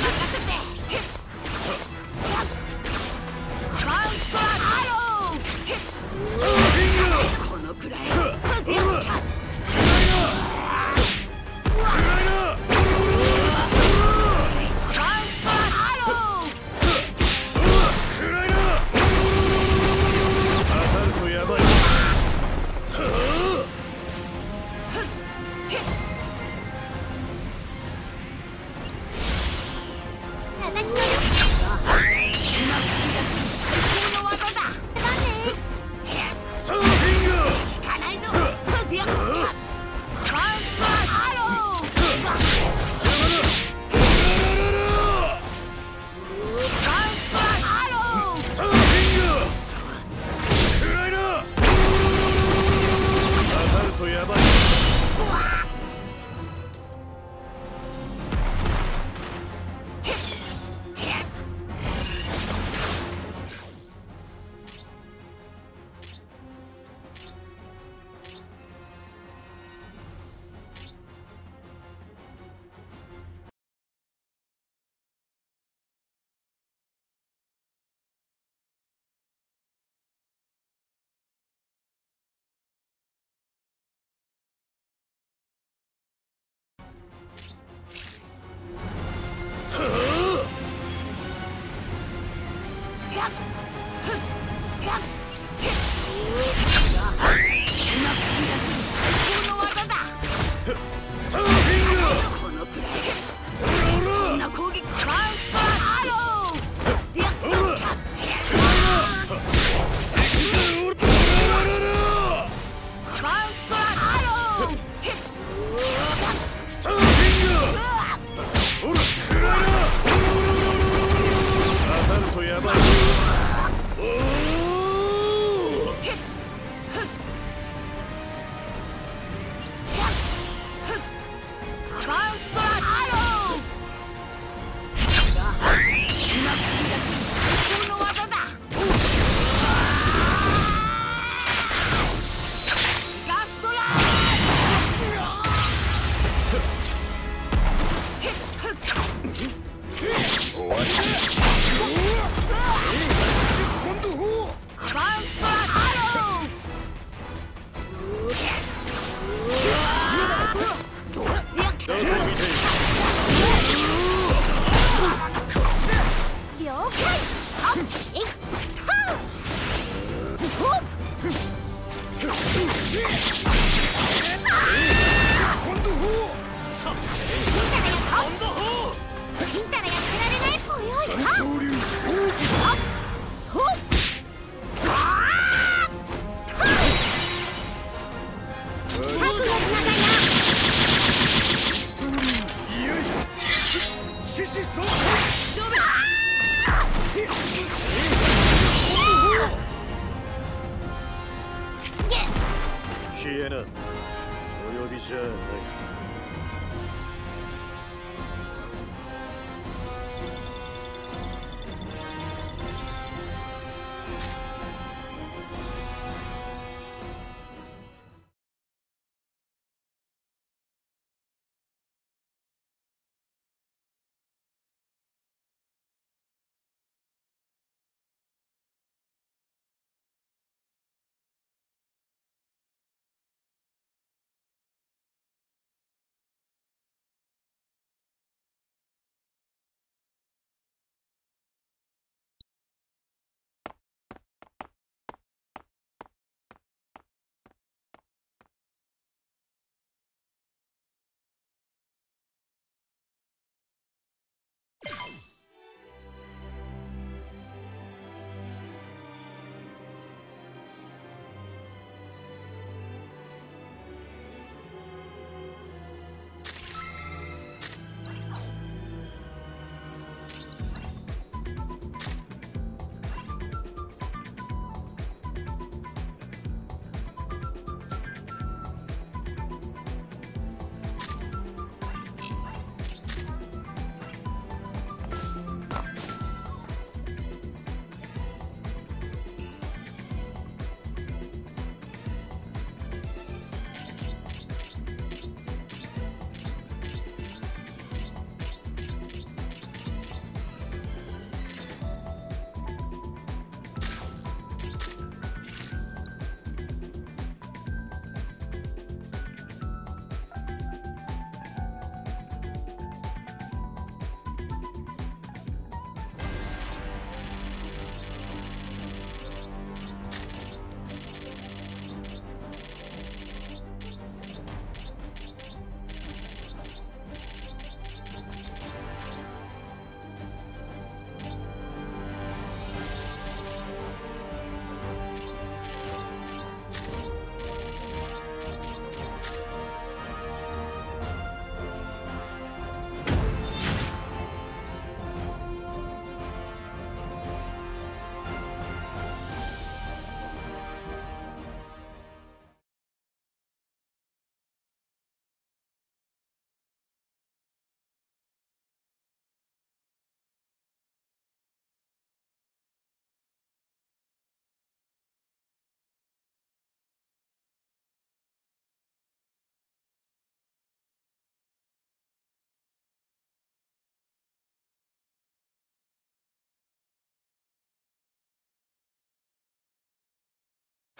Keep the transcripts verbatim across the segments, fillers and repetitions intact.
消えな、お呼びじゃない。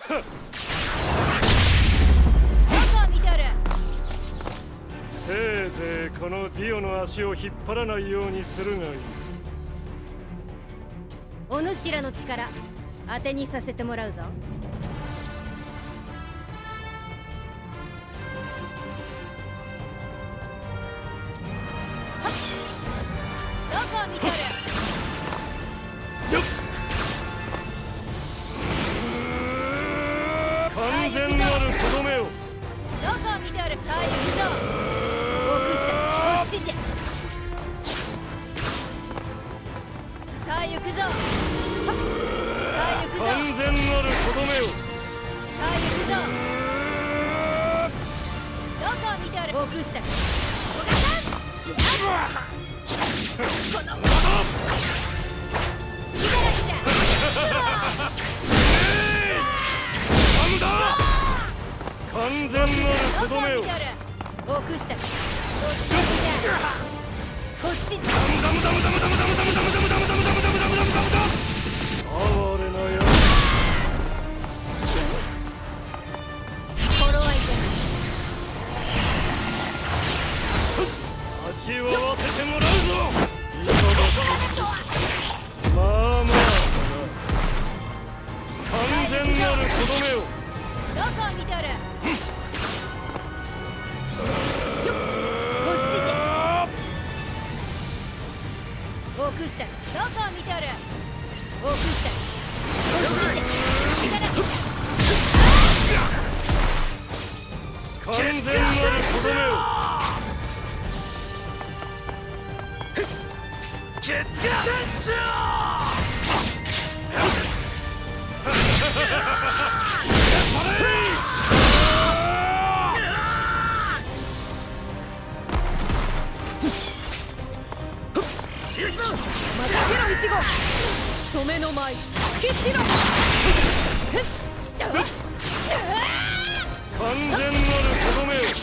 を見とる。 せいぜいこのディオの足を引っ張らないようにするがいい。 お主らの力当てにさせてもらうぞ。どこを見とる。 完全なるとどめを。 どこを見ておる。さあ行くぞ。奥下こっちじゃ。さあ行くぞ。さあ行くぞ。 完全なるとどめを。 さあ行くぞ。どこを見ておる。奥下小賀さん。この好きだらけじゃ。 なんだ。完全なるとどめを。 奥下こっちじゃ。こっちじゃ。 ダムダムダムダムダムダムダムダムダムダムダムダムダムダムダムダムダム。哀れなや頃合いじつ。味わわせてもらうぞ。いただく。まあまあだな。完全なるとどめを。 どこを見ておる。こっちじゃ。奥下どこを見ておる。奥下こっちじゃ。いただき完全なるとどめを。ケツがまたチロ一号染めの舞つけチロ。 完全なるとどめを。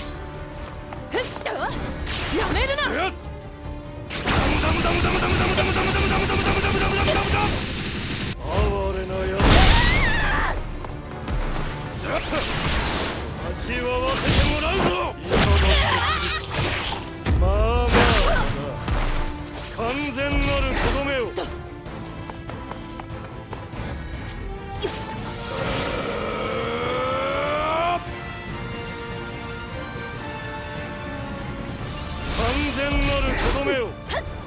やめるな。 ダムダムダムダムダムダムダムダムダムダムダムダムダムダムダムダムダム。哀れなやつ。味わわせてもらうぞ。いただく。まあまあだな。完全なるとどめを。完全なるとどめを。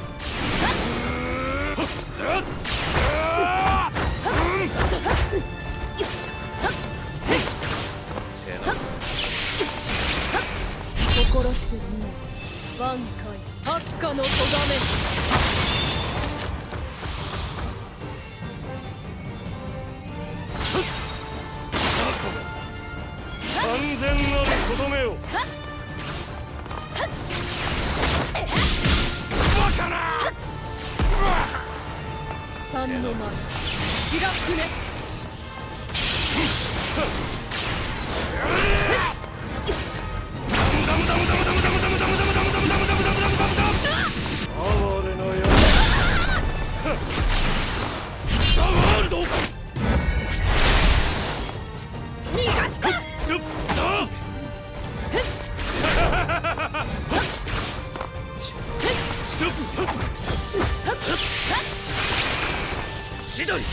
心してみよ。挽回八花のとがめ。 完全なるとどめを。バカな。 三の前白くね。 ダムダムダムダムダムダムダムダムダムダムダムダムダムダムダムダム。哀れなやつ。ザワールド。 逃がすか。 千鳥。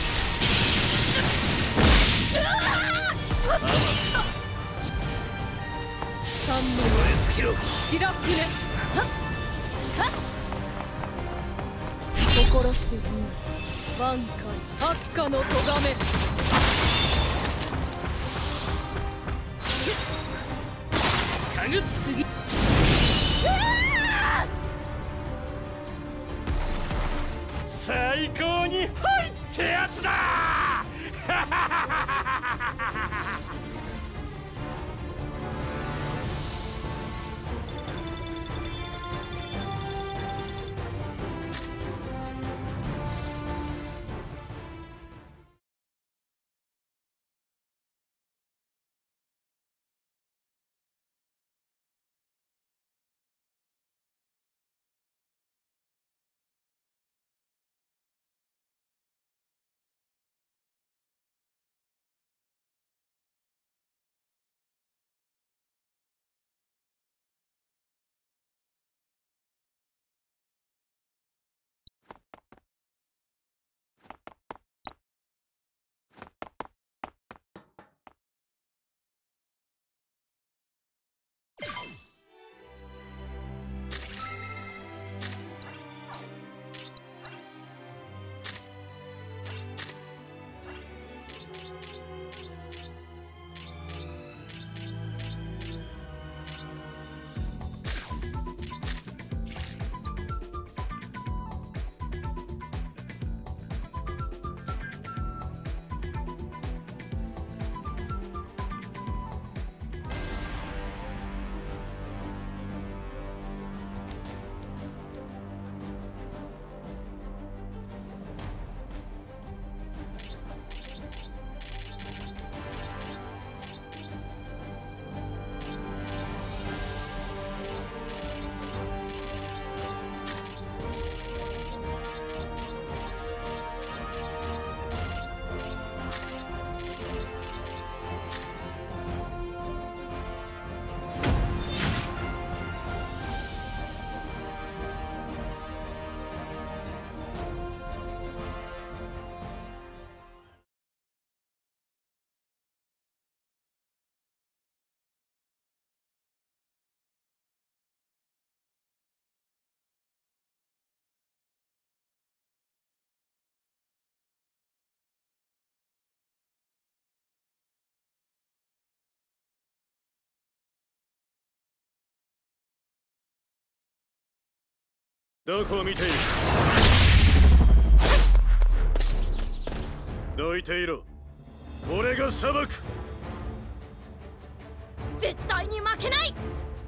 三の前白くね。心してみよ。挽回八花のとがめ。次最高に入ってやつだ。 どこを見ている。どいていろ。俺が裁く。 絶対に負けない。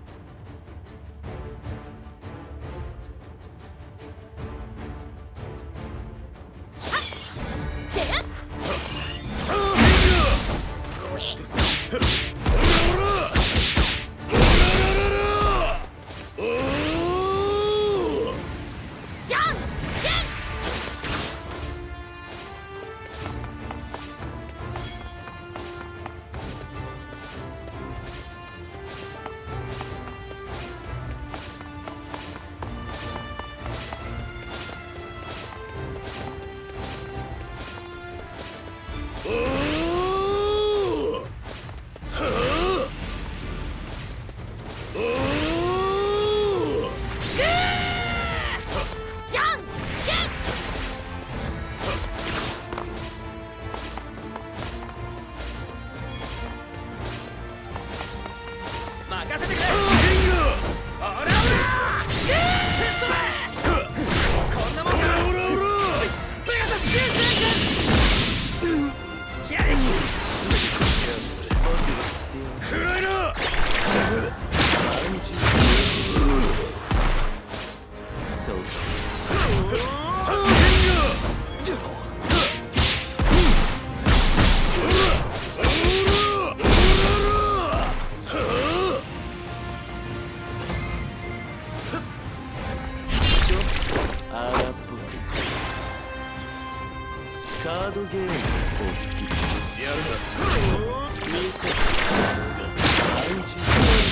カードゲームお好き。 やるな。 見せて暗示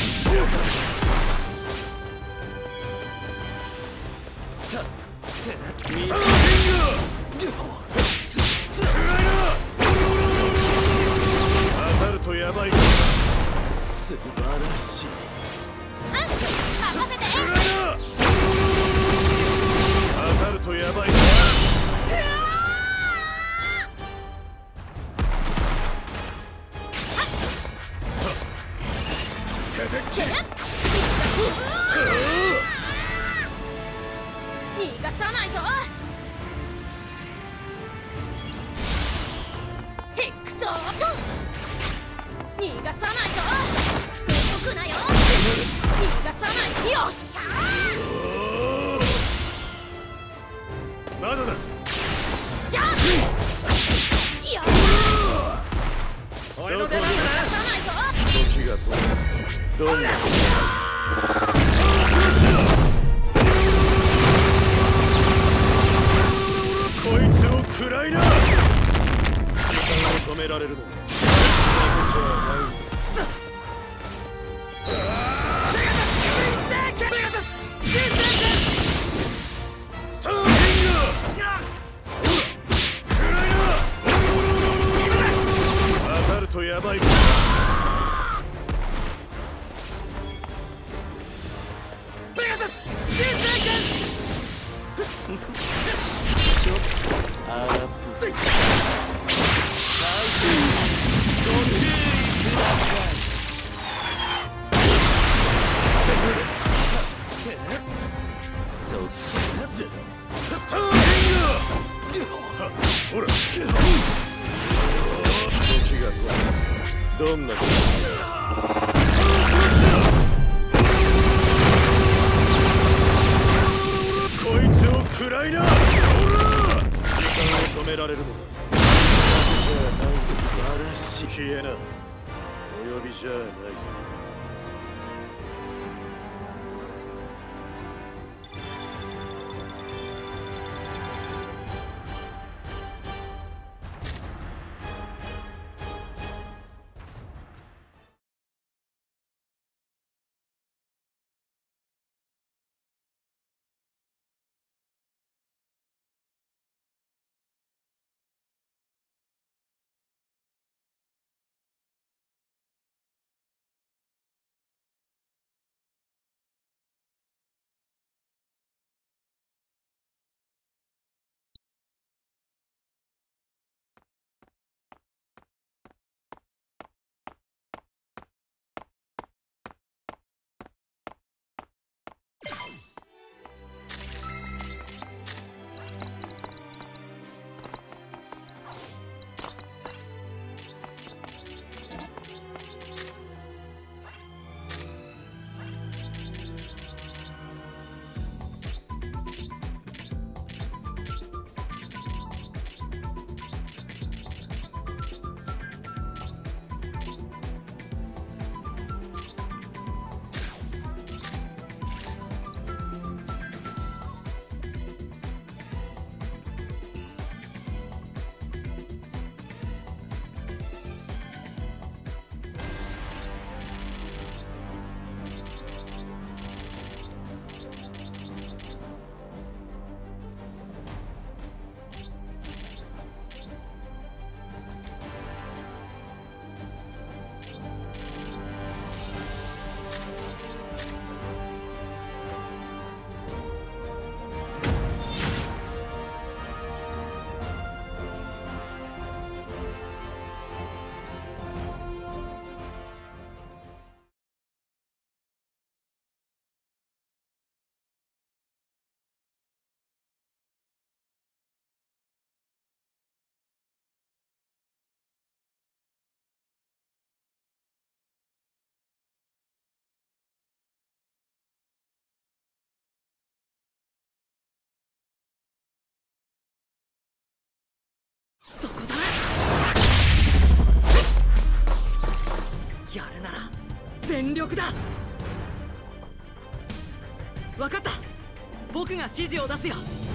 た見せ当たるとやばい。 素晴らしい。 任せて。 当たるとやばい。 逃がさないぞ。ヘクトート逃がさないぞ。動くなよ。逃がさない。よっしゃー。まだだ。 じゃん。よ俺の出番だな。 逃がさないぞ。 時が止まる。どんなこいつを食らいな。時間を止められるのはじゃない。スターリング食らいな。当たるとやばい。 ちょっと荒っぽい。ご注意ください。そっちスターリングほら時が止まる。どんなこいつを食らいな。時間を止められるのはじゃない。 素晴らしい。 消えな。お呼びじゃないぞ。 全力だ。分かった。僕が指示を出すよ。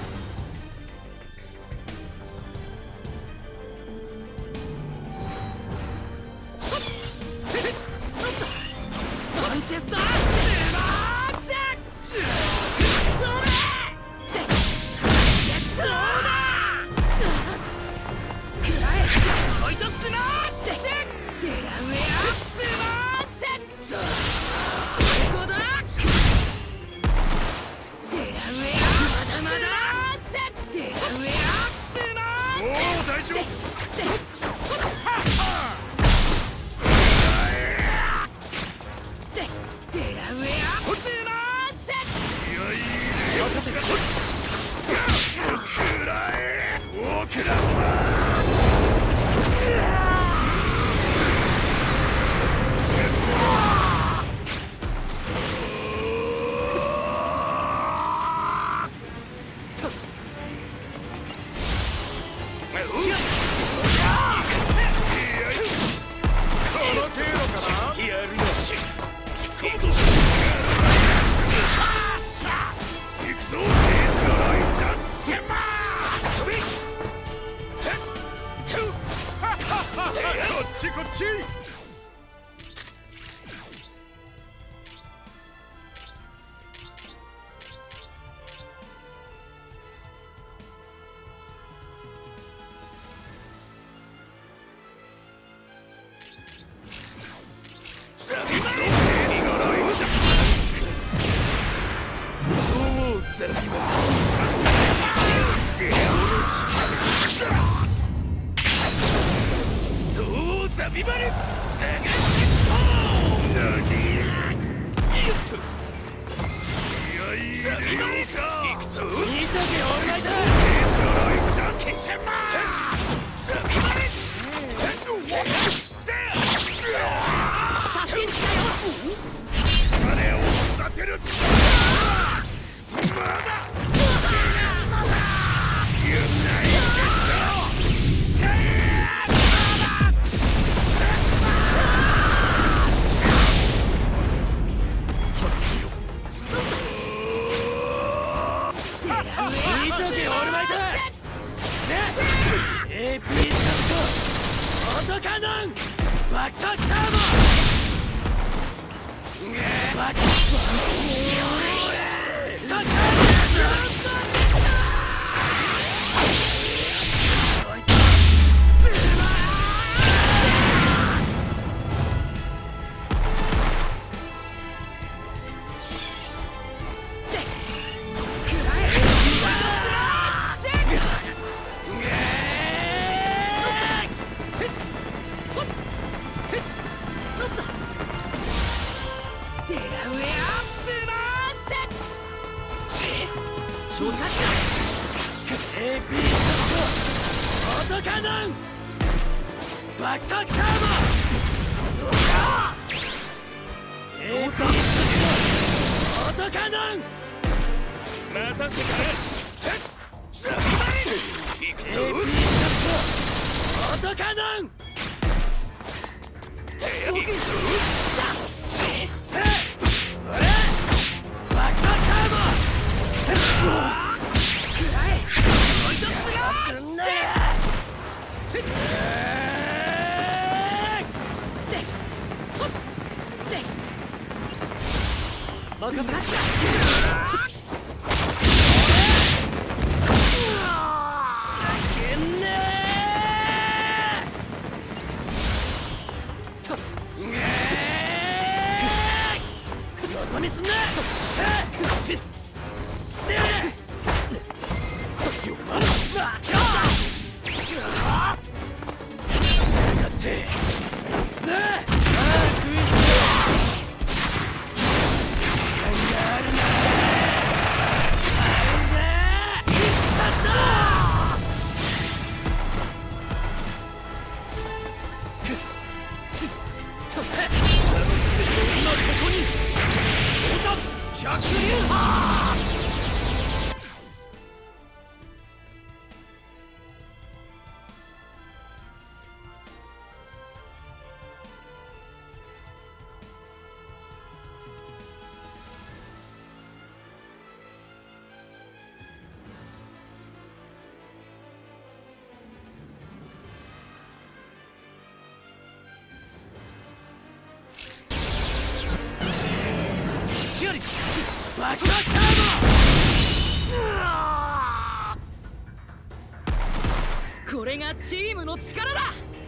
マンチェスタースマッシュ。どれどうだ。くらえホイトスマッシュ。デラウェアスマッシュ。そこだ。デラウェアまだまだ。デラウェアスマッシュ。 おお大丈夫。 デラウェアスマッシュ。 いやいいね。任せろ。くらえ。おくらは。こっち。ザビバル。 やるな。 バカカード。これがチームの力だ。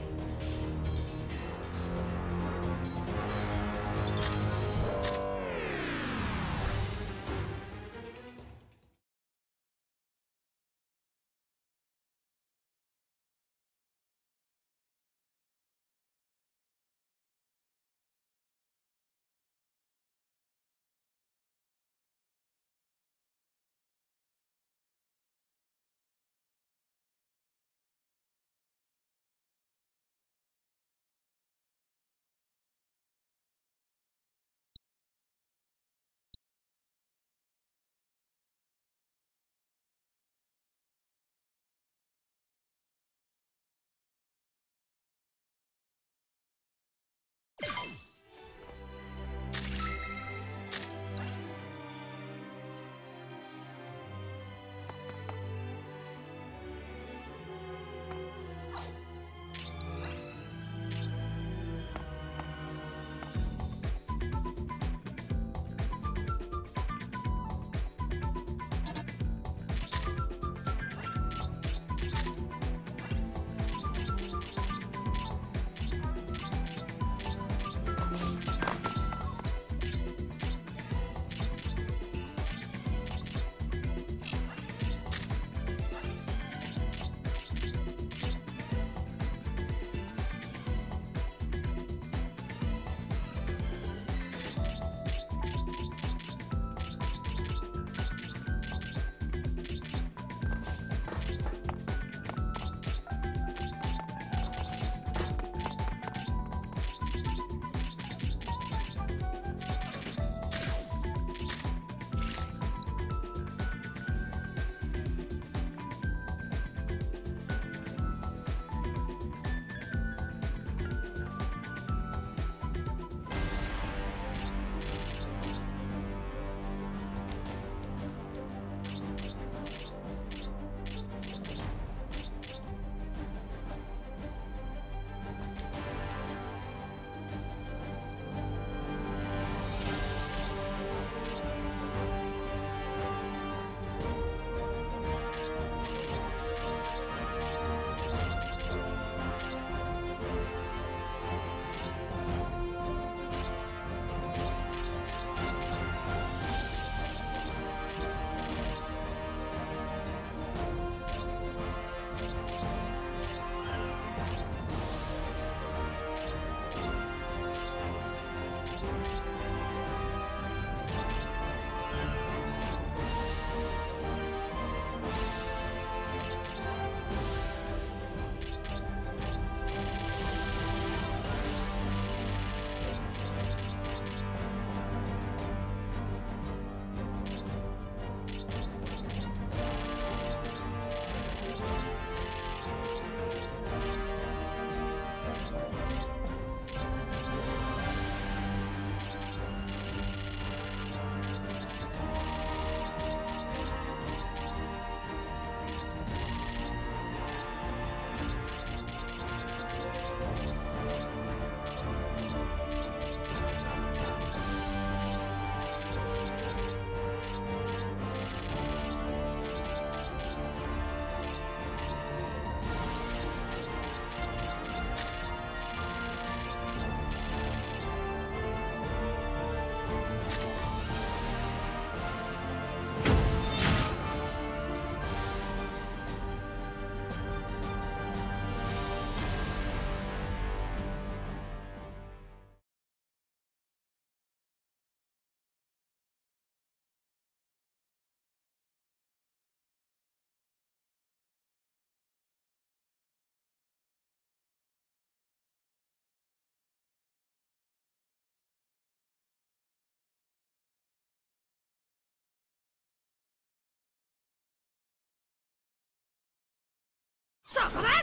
そこだ。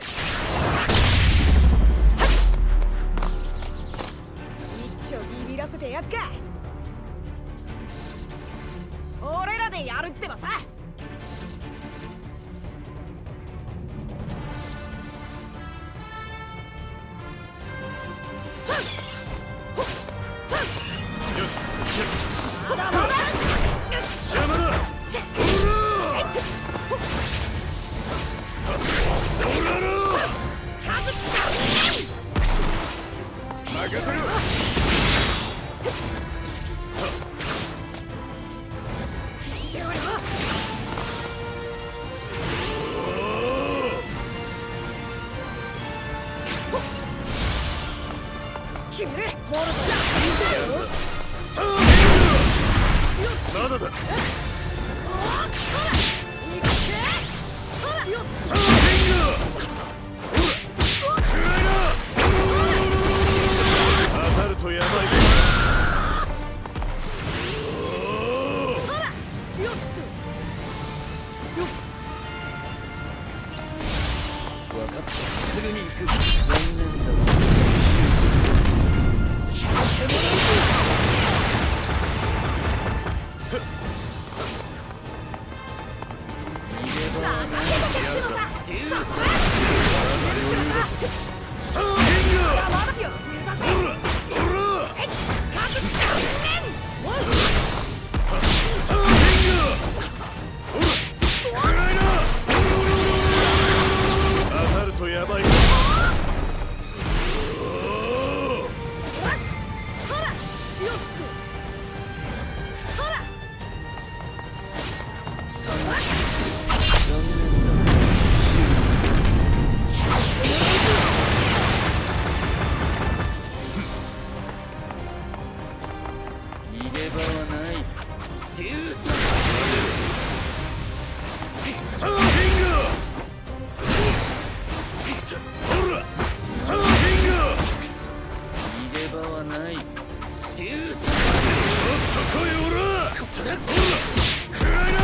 一丁ビビらせてやっか。俺らでやるってばさ。よし。 決める。ボルトまだだ。 だ。 当たるとやばいね。 分かった。すぐに行く。残念だわ。決めてもらうぞ。逃げ場はない。デュース。 当たるとやばい。 逃げ場はない。デュース。 スターフィンガー。ほら、スターフィンガー。 逃げ場はない。デュース。 もっと来い、オラ。 こっちだ。 ほら、くらいな。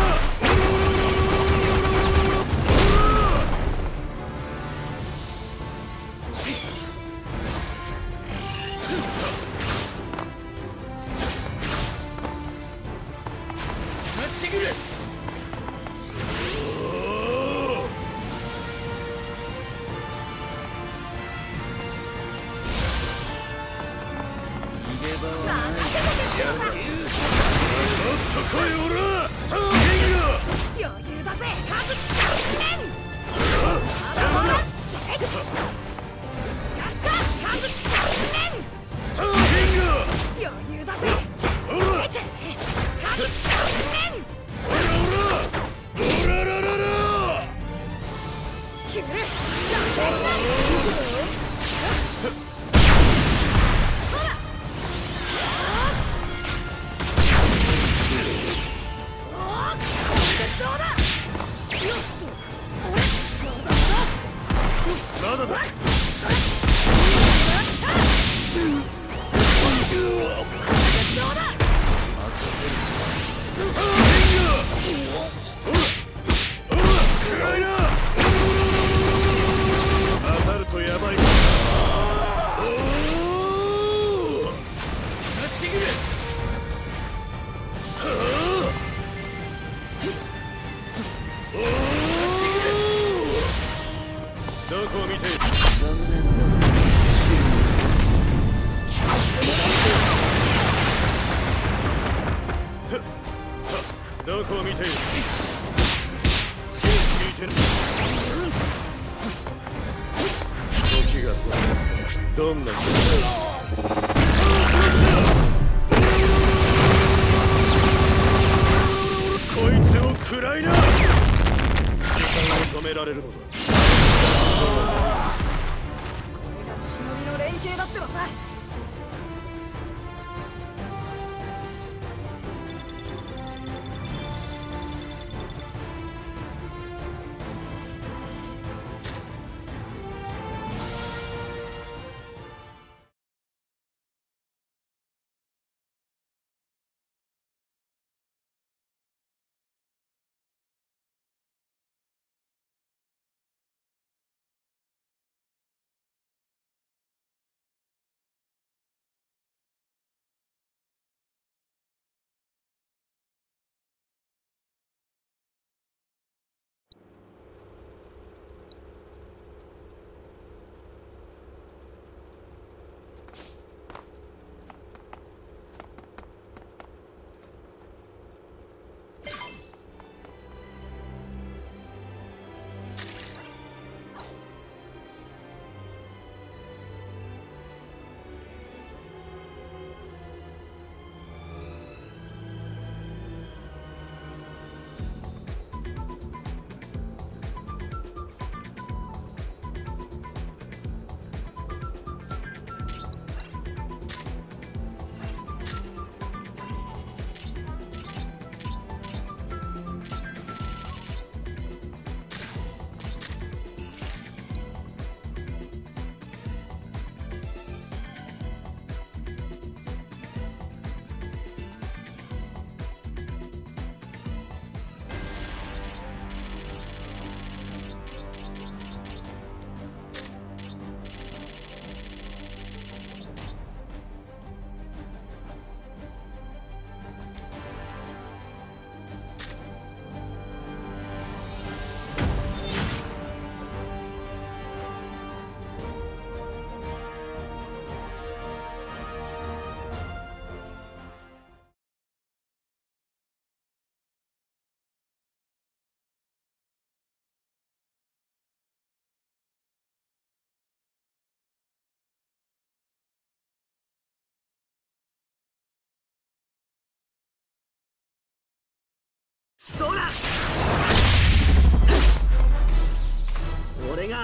まっしぐる。逃げ場はない。デュース。 もっと来い、オラ。スターフィンガー。 余裕だぜ。カズキャン邪魔だ。スターフィンガー。 余裕だぜ。 ほら、オラオラ、オララララ。 決める。 まだだ。当たるとやばい。おお。 まっしぐる。 どこを見ている。 残念だわ。 どこを見ている。聞いてる。時がどんなこいつを食らいな。時間を止められるのだ。 これが忍びの連携だってばさ。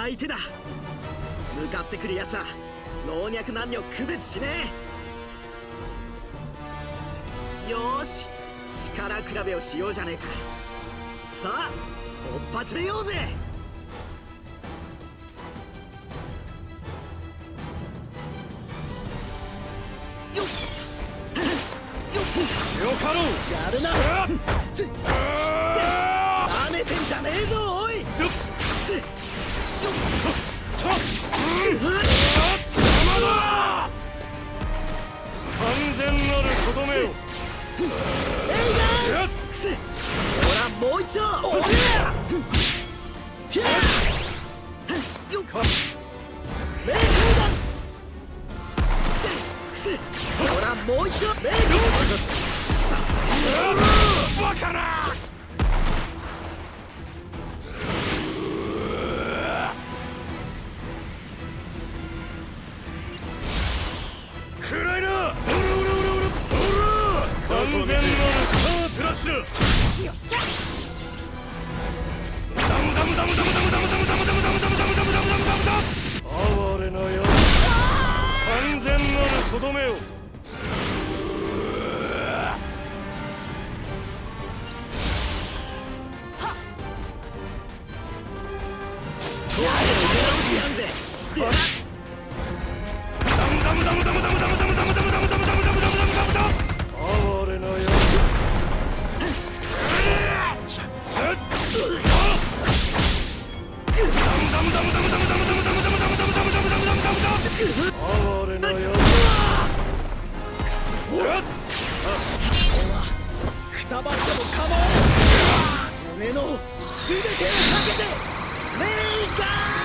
相手だ。向かってくるやつは老若男女区別しねえ。よーし、力比べをしようじゃねえか。さあ追っ始めようぜ。よっよかろう。 やるな。つなめてんじゃねえぞおい。 よっとっ邪魔だ。完全なるとどめよ。 えいがんくせ。ほらもう一度。おりゃひゃよっか霊光だ。くせ。ほらもう一度。霊光バカな。暗いな。完全なるスタープラッシュ。 よっしゃ。 ダムダムダムダムダムダムダムダムダムダムダムダムダムダムダムダムダム。哀れなやつ。完全なるとどめよ。 くたばっても構わない。俺の全てをかけてレイガ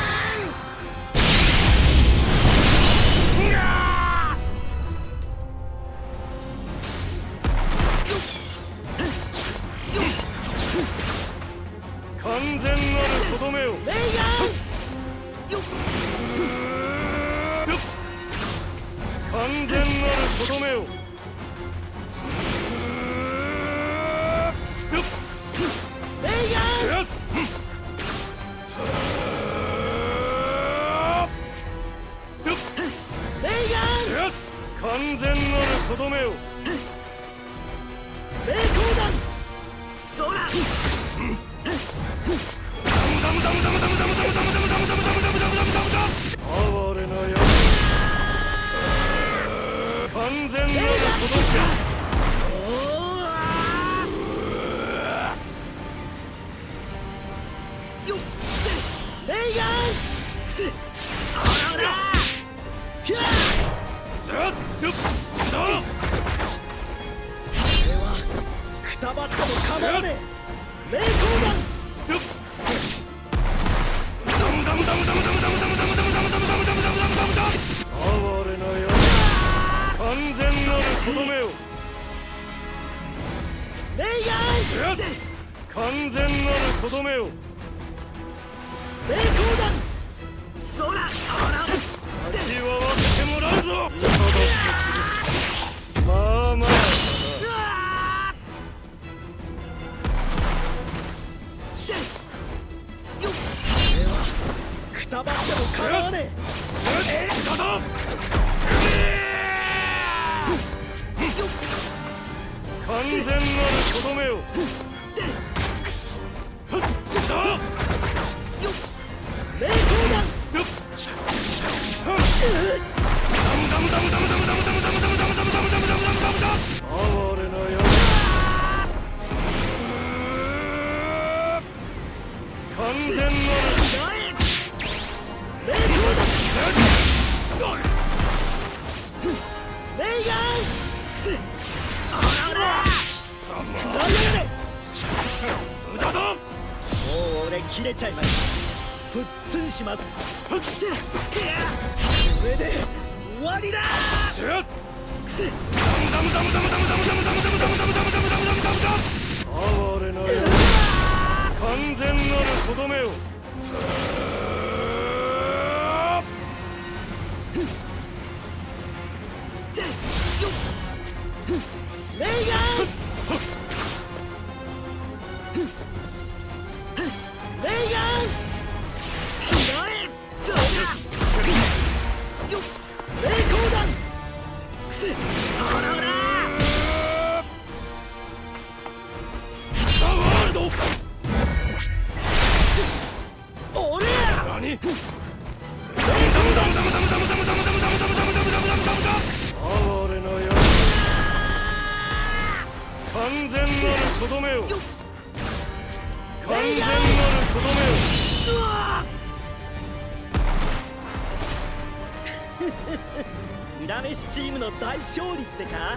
完全なるとどめよ。 レイガンよっ完全なるとどめよ。 レイガンレイガン完全なるとどめよ。 霊光弾そらダムダムダムダムダムダムダムダムダムダムダムダムダムダムダム。哀れなやつ。完全なるとどめよ。 よっレイガンくせあららひゃじゃあよっだ。 俺はくたばっても構わねえ。霊光弾よっダムダムダムダムダムダムダムダムダムダムダムダムダムダムダムダムダム。哀れなやつ。完全なるとどめよ。 レイガン完全なるとどめよ。 霊光弾そらあら立ち回ってもらうぞ。まあまあ。 くたばっても構わねえ。 完全なるとどめよ。 霊光弾ダムダムダムダムダムダムダムダムダムダムダムダムダムダムダムダム。哀れなやつ。完全なる霊光弾レイガンくせあららくらやがれ。 無駄だ。 もう俺切れちゃいました。プッツンします。ふっちゃこれで終わりだ。くせダムダムダムダムダムダムダムダムダムダムダムダムダムダムダムダム。哀れなやつ。完全なるとどめよ。 レイガンレイガンひどい何ダムダムダムダムダムダムダムダムダムダムダムダムダムダムダムダムダム哀れなやつ完全なるとどめを完全なるとどめを裏飯チームの大勝利ってか。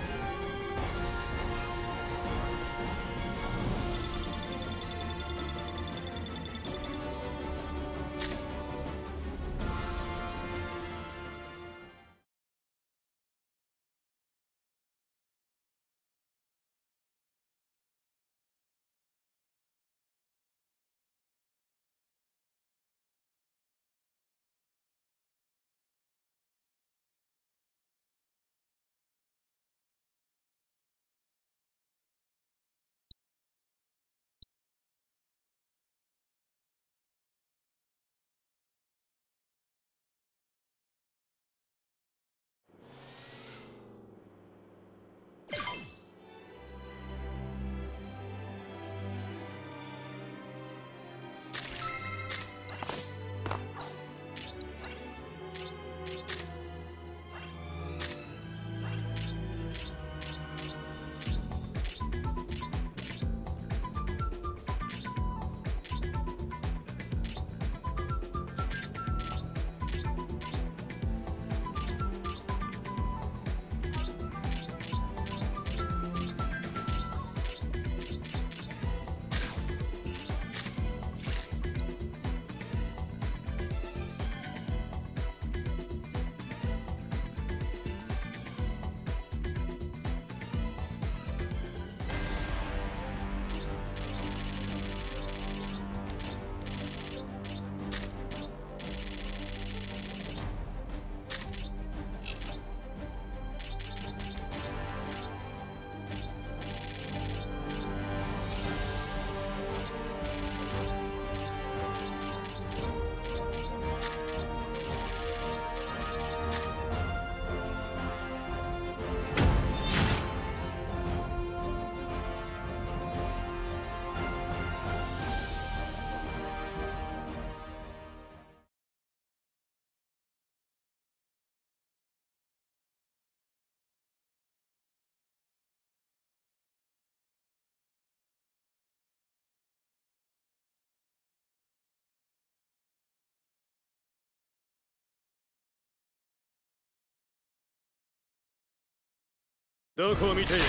どこを見ている。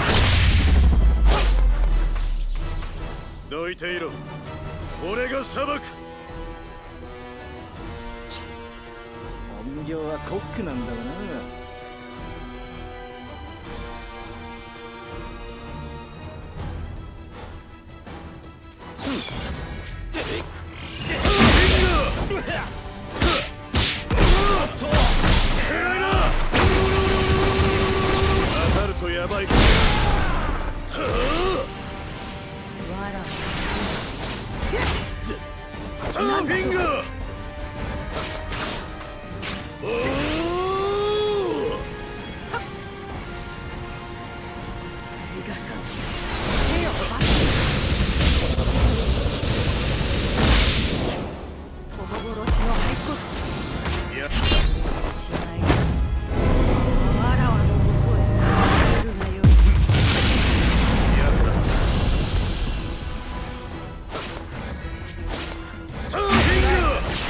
どいていろ。俺が裁く。 本業はコックなんだがな。 やばいか。スターフィング。 逃がさん。友殺しの骸骨。 いや。 しまい。わらわの向こうへ来るがよい。 やった。スターフィング。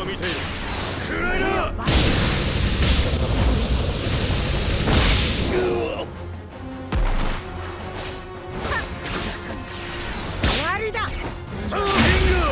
を見ている。くらいだ。 終わりだ。 スターリング。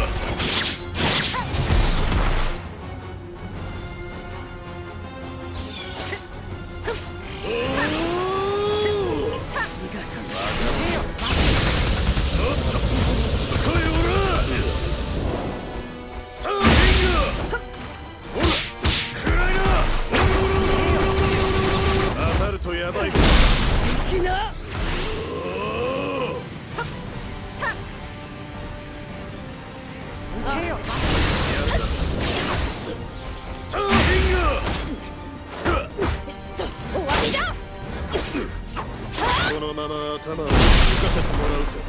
このまま頭を動かせてもらうぜ。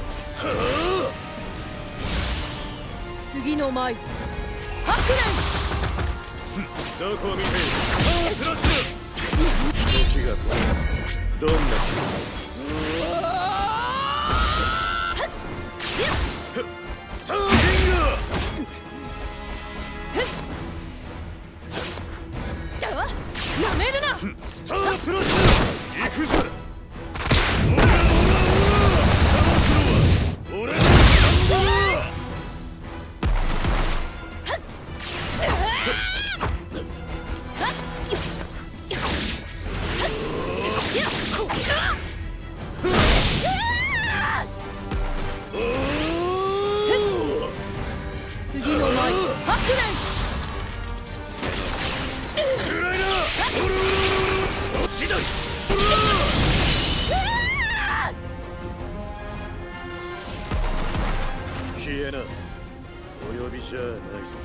次の舞ハクナどこを見ている。スタープラッシュ。時がどんなスターリンイなめるな。 グ。スタープラッシュ。行くぜ。俺のスタンドだ。 次の舞ハクナくらいだ。落ちない。消えな。お呼びじゃないぞ。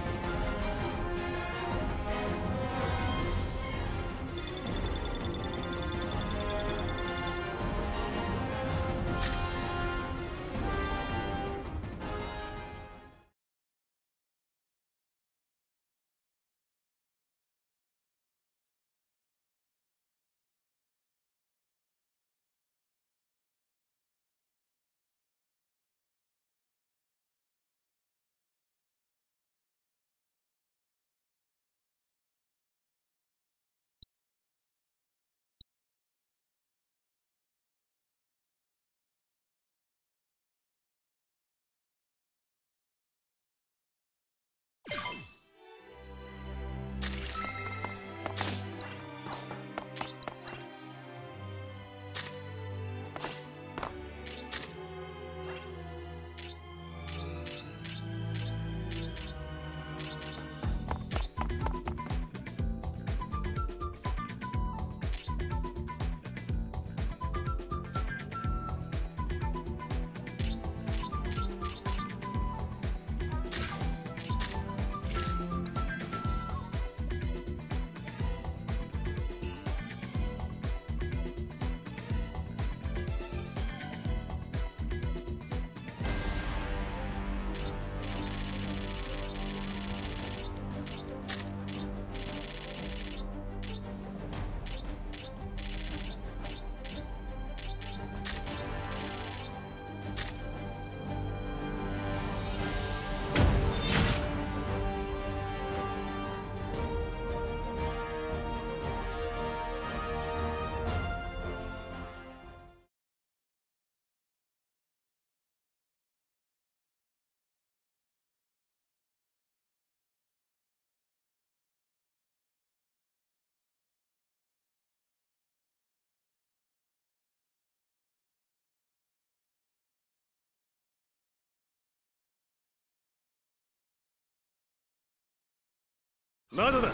まだだ。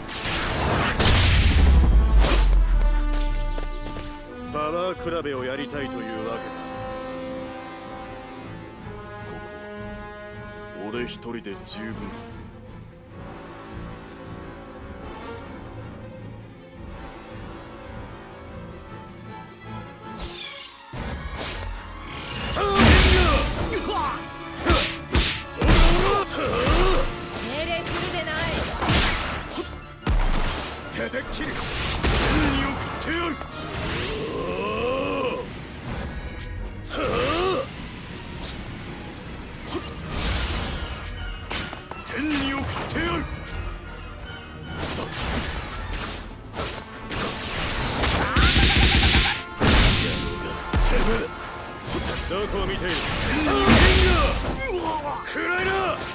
パワー比べをやりたいというわけだ。ここ俺一人で十分だ。 命令するでない。 手で切る。天に送ってやる。天にている。暗いな。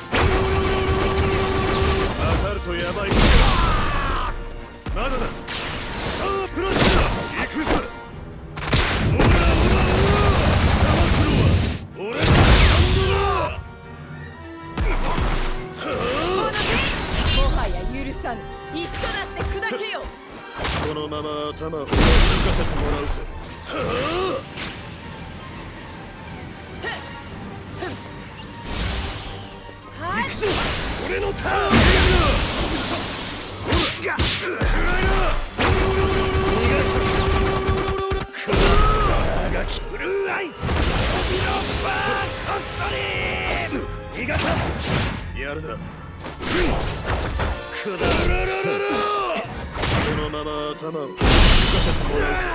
当たるとやばい。まだだ。スタープラッシュだ。行くぞ。オラオラオラ。さばくのは俺のハンドだ。 もはや許さぬ。石となって砕けよ。 このまま頭を打ち抜かせてもらうぜ。はあ。 はい。 行くぞ。俺のターン。ほら。暗いな。逃がした。くらがきブルーアイズ。ビロンバーストストリーム。逃がさ。やるな。くだらららら。このまま頭を打ち抜かせてもらうぜ。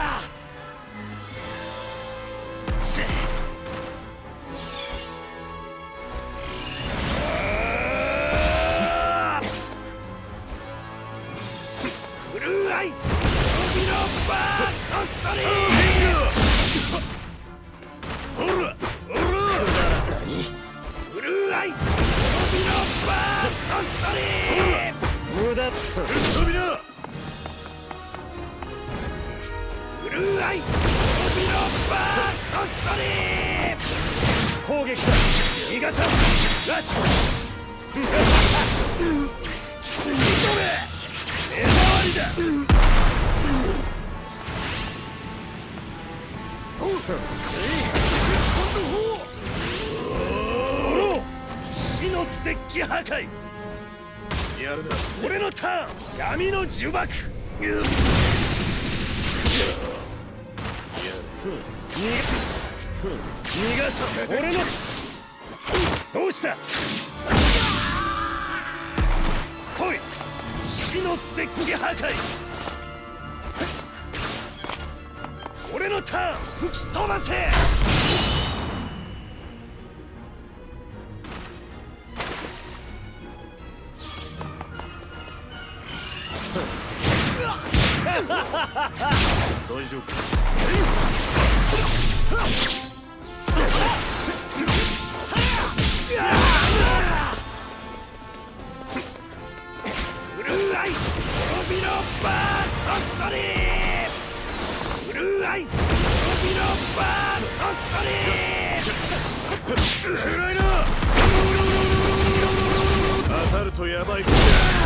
ブルーアイズビロンバーストストリーム。ほらほら。ブルーアイズビロンバーストストリーム。無駄。ぶっ飛びな。ブルーアイズビロンバーストストリーム。攻撃だ。逃がさん。ラッシュ。目回りだ。死のステッキ破壊。やるな。俺のターン。闇の呪縛。逃がさ俺の。どうした。来い。死のデッキ破壊。俺のターン。吹き飛ばせ。大丈夫か。ブルーアイズビロンバーストストリーム。ブルーアイズビロンバーストストリーム。暗いな。当たるとやばい。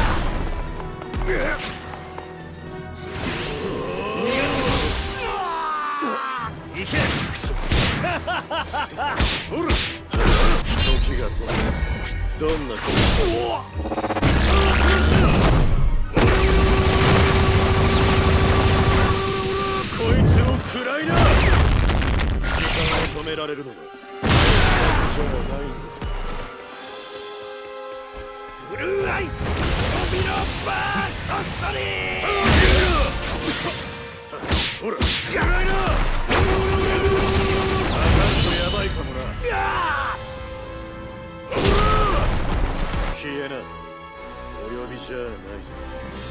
いけ。ほら。時が止まる。どんなこと。こいつを食らいな。時間を止められるのはじゃないんです。ブルーアイズビロンバーストストリーム。ほら。暗いな。やばいかもな。消えな。お呼びじゃないぞ。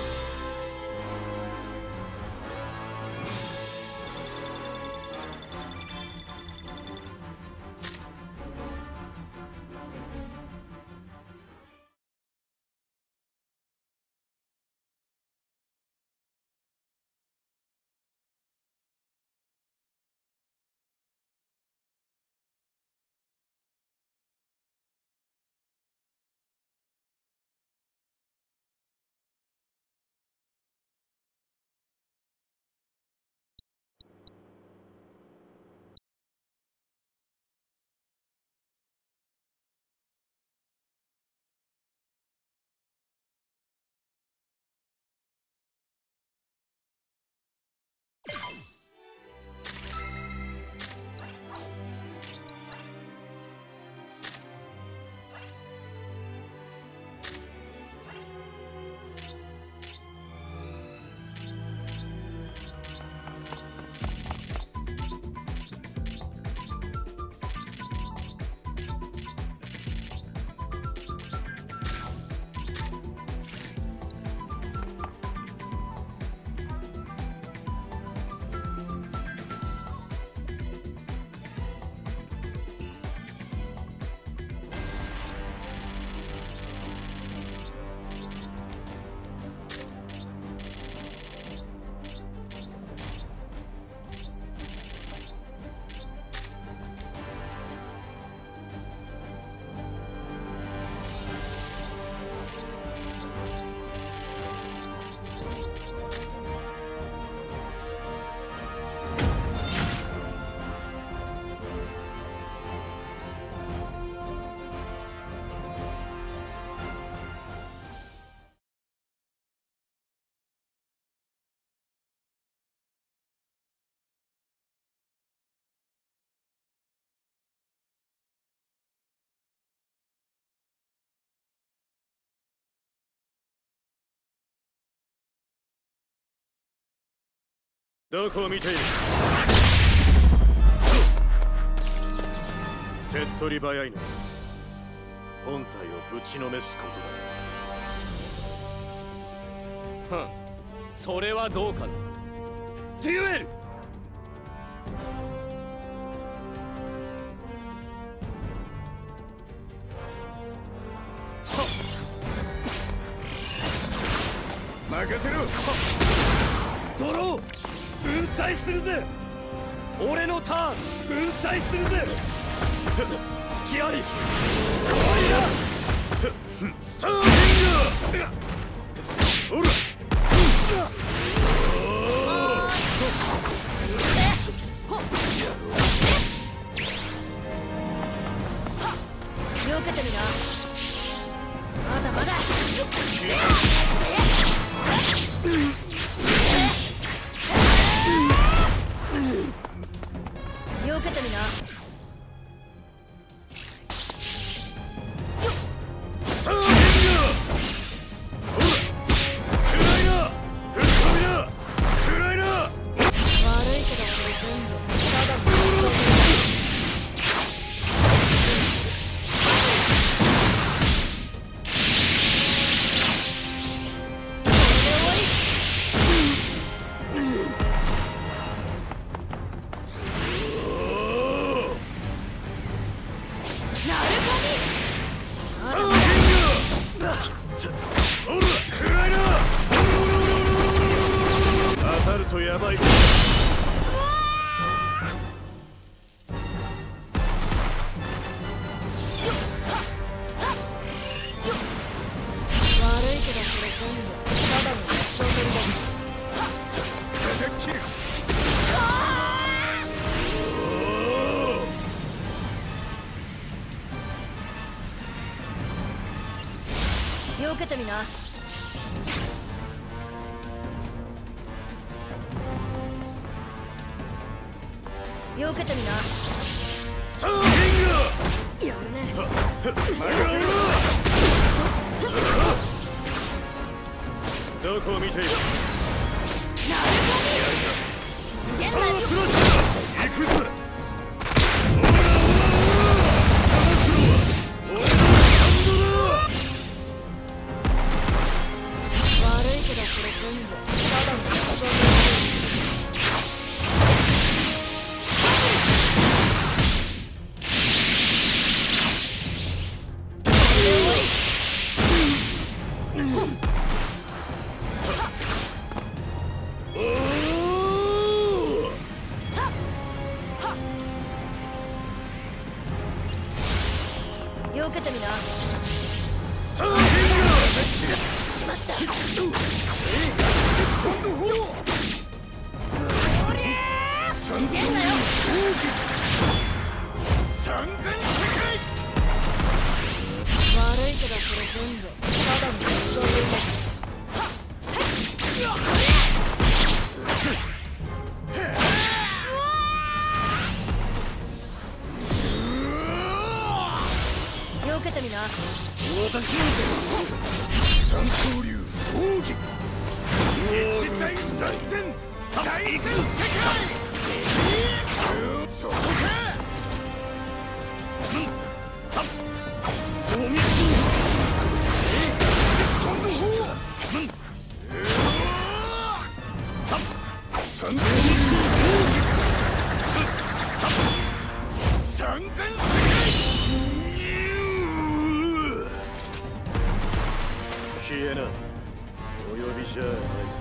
どこを見ている。手っ取り早いのは本体をぶちのめすことだ。 ふん、それはどうかな。 デュエル。任せろ。 ドロー、粉砕するぜ。俺のターン、粉砕するぜ。隙あり。終わりだ。 スターリング。ほら。 よけてみな。まだまだ。よけてみな。 当たるとやばい。 よけてみな。よけてみな。 スターリング。 やるね。 どこを見ている。 現在スタークラッシュ。行くぞ。 よけてみな。 スターリング。 しまった。逃げんなよ。 三千世界。 悪いけどこれ全部ただのクソよけてみな。 私の三刀流奥義一対三千大戦世界。そこか。うんたおみつ今度ほううんた三千三千世界。消えな。お呼びじゃないぞ。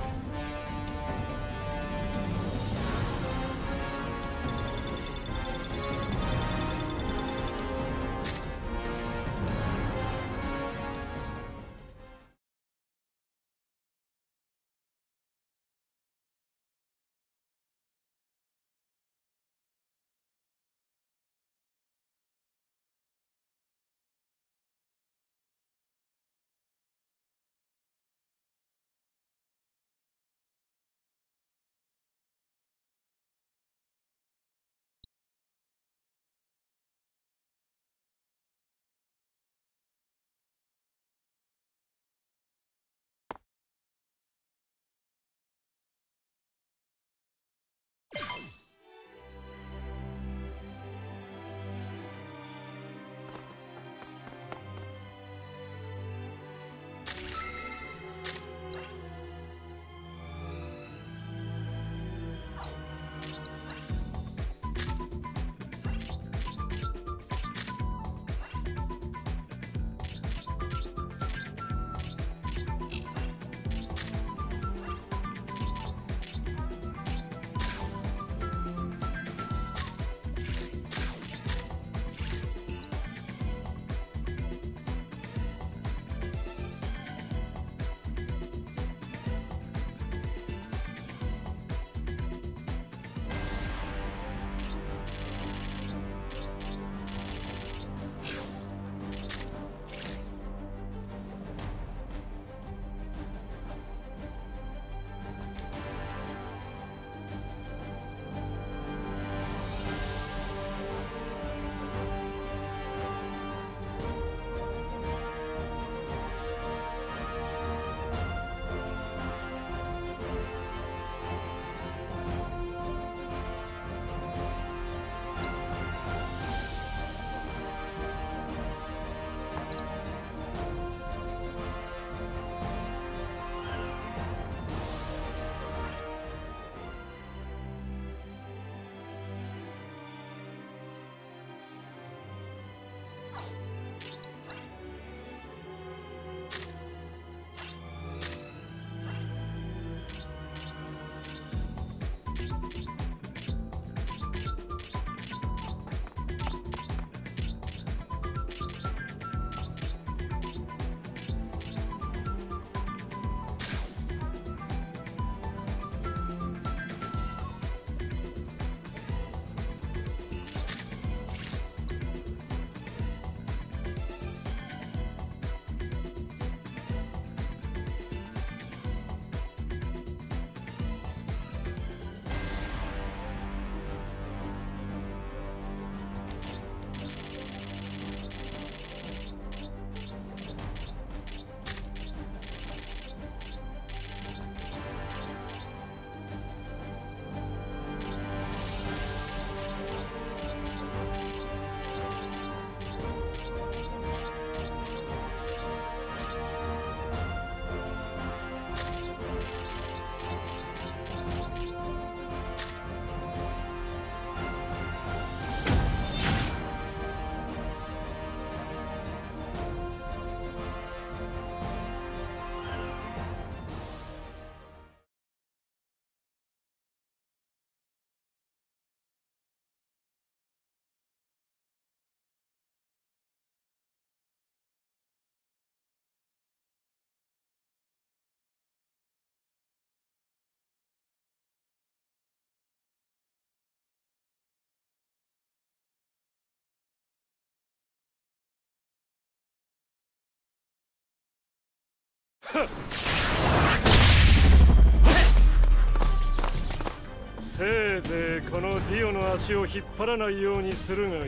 せいぜいこのディオの足を引っ張らないようにするがいい。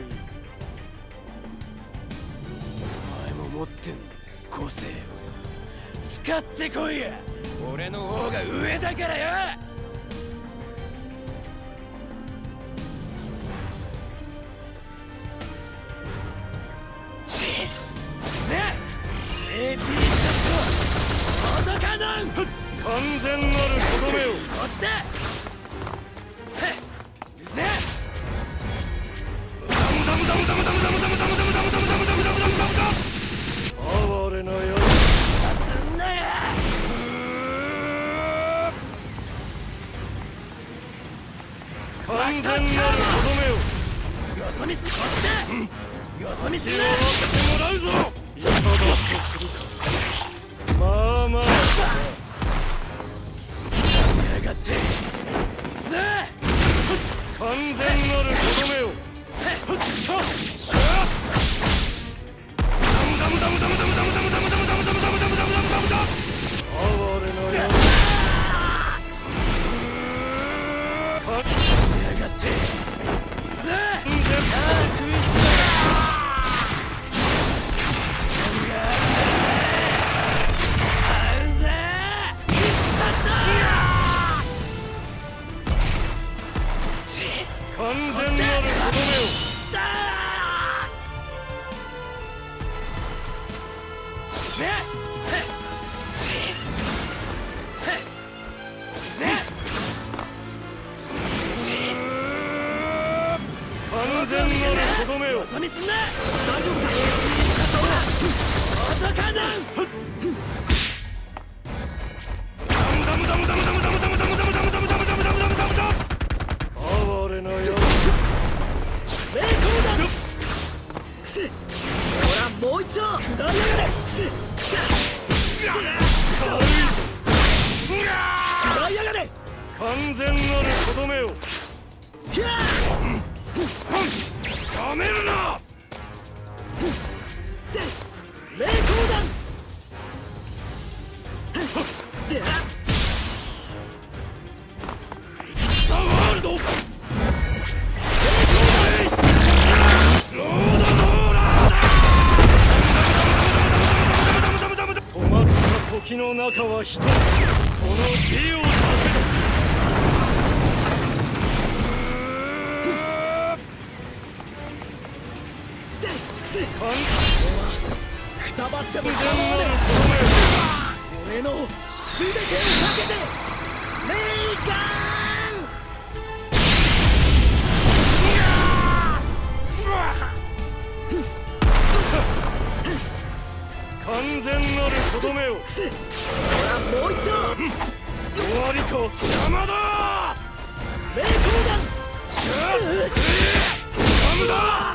お前も持ってんの個性を使ってこいや。俺の方が上だからよ。エーピー ショット届かなん。 完全なるとどめを。 こっちだ。 哀れなやつ。 すんなや。 完全なるとどめを。 よそ見す。こっちだ。よそ見すな。 気を分けてもらうぞ。いただくとするか。まあまあやがって行くぜ。 完全なるとどめを。哀れなやつ。 やがって行くぜ。食いしろ。 完全なるとどめを。完全なるとどめを。 よそ見すんな。大丈夫か。届かなん。 哀れなやつ。 霊光弾。くせ。ほらもう一度。食らいやがれ。くせ。 軽いぞ。 食らいやがれ。 完全なるとどめを。 ひゃやめるな。 で霊光弾。でザ・ワールド。ロードローラーだ。止まった時の中は人。このディオだけだ。 くたばっても構わねえ。俺の全てをかけてレイガン。 完全なるとどめを。 くせ。ほらもう一度。 終わりか。邪魔だ。 霊光弾。 ダメだ。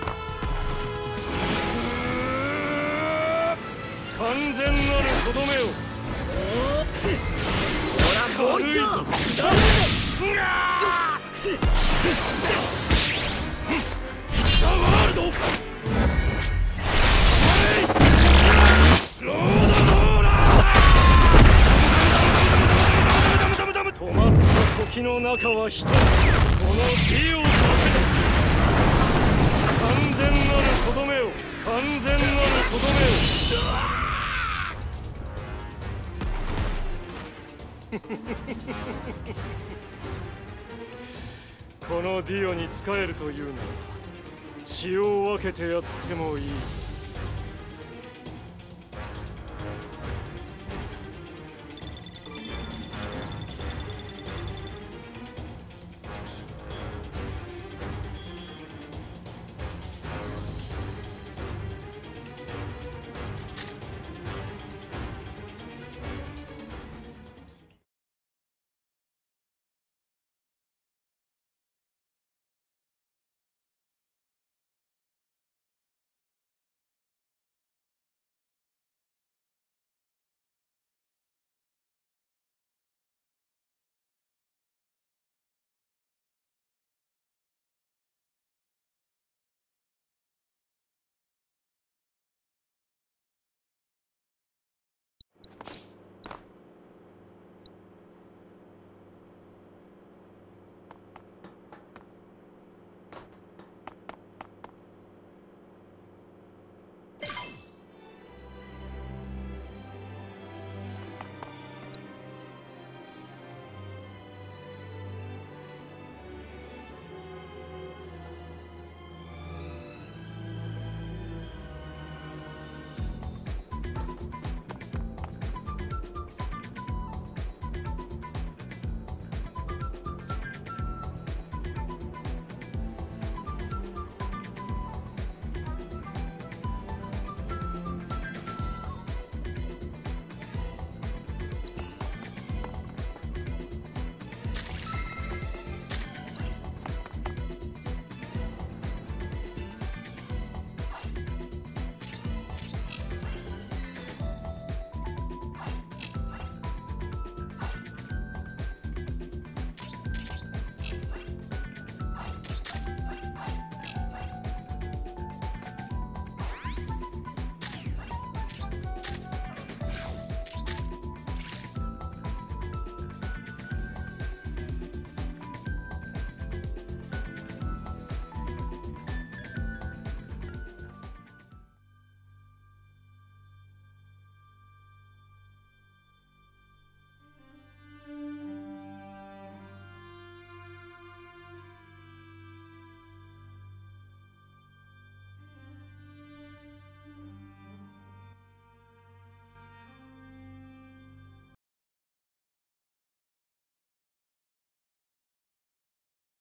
完全なるとどめを。 くせ。ほらもう一度。ダメ。くせ。 ザ・ワールド。ロードローラー。止まった時の中は人。このディオだけだ。完全なるとどめを。完全なるとどめを。このディオに仕えるというなら血を分けてやってもいい。